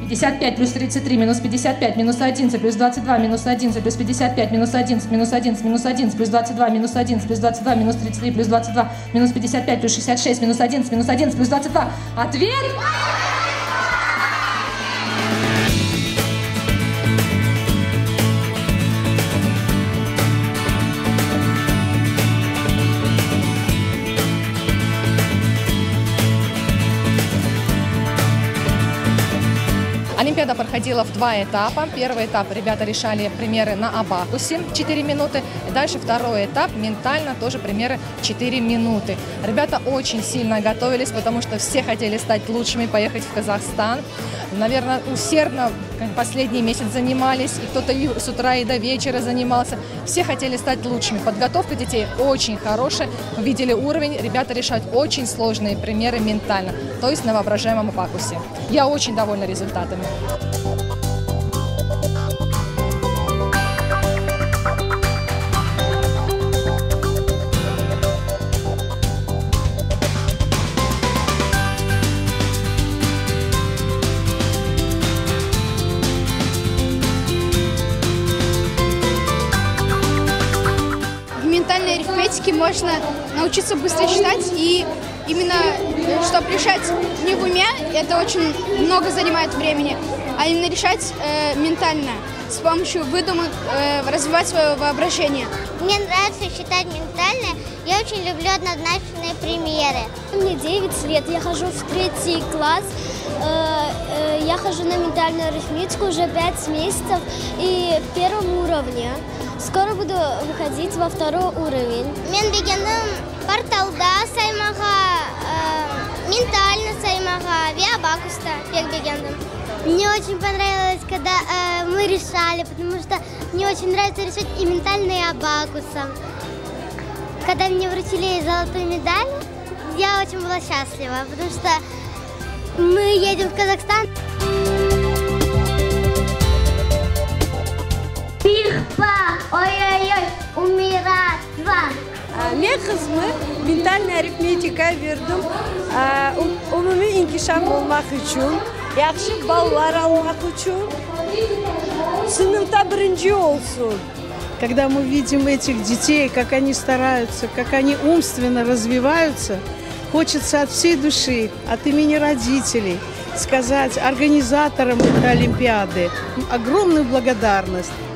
55 плюс 33 минус 55 минус 11 плюс 22 минус 11 плюс 55 минус 11 минус 11 минус 11 плюс 22 минус 11 плюс 22 минус 33 плюс 22 минус 55 плюс 66 минус 11 минус 11 плюс 22. Ответ! Олимпиада проходила в два этапа. Первый этап ребята решали примеры на абакусе 4 минуты. И дальше второй этап ментально тоже примеры 4 минуты. Ребята очень сильно готовились, потому что все хотели стать лучшими, поехать в Казахстан. Наверное, усердно последний месяц занимались, и кто-то с утра и до вечера занимался. Все хотели стать лучшими. Подготовка детей очень хорошая. Мы видели уровень. Ребята решают очень сложные примеры ментально, то есть на воображаемом абакусе. Я очень довольна результатами. В ментальной арифметике можно научиться быстро считать, и именно чтобы решать не в уме, это очень много занимает времени, а именно решать ментально, с помощью выдумок, развивать свое воображение. Мне нравится считать ментально, я очень люблю однозначные примеры. Мне 9 лет, я хожу в 3 класс, я хожу на ментальную арифметику уже 5 месяцев и в 1 уровне. Скоро буду выходить во 2 уровень. Мен дегенім порталда саймаға, ментально саймаға, биабакуста бек дегенім. Мне очень понравилось, когда мы решали, потому что мне очень нравится решать и ментально, и абакусом. Когда мне вручили золотую медаль, я очень была счастлива, потому что мы едем в Казахстан. Ой-ой-ой, умиратва. Мен қызымы ментальный арифметика бердім. Umumiy inkişaf olmak için, yaxşı ballar almak için, sınıfta birinci olsun. Когда мы видим этих детей, как они стараются, как они умственно развиваются, хочется от всей души, от имени родителей сказать организаторам этой Олимпиады огромную благодарность.